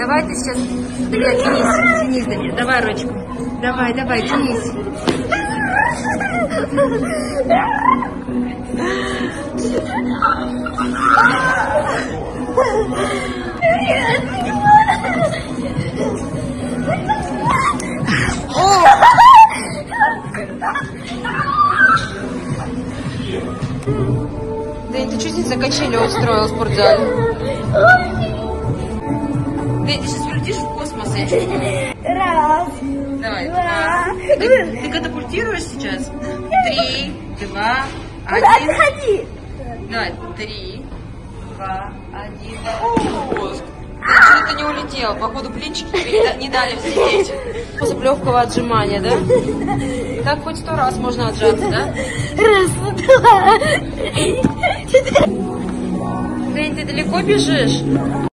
Давай ты сейчас... Давай, тянись, Даня. Давай ручку. Давай, тянись. Дань, ты что здесь за качели устроил в спортзале? Дань, ты сейчас улетишь в космос, я чувствую. Раз, Давай, два. Ты катапультируешь сейчас? 3, 2, 1. Отходи. Давай, 3, 2, 1. О, ты не улетел, походу блинчики не дали взлететь. Способ легкого отжимания, да? Так хоть 100 раз можно отжаться, да? Раз, два. Дань, ты далеко бежишь?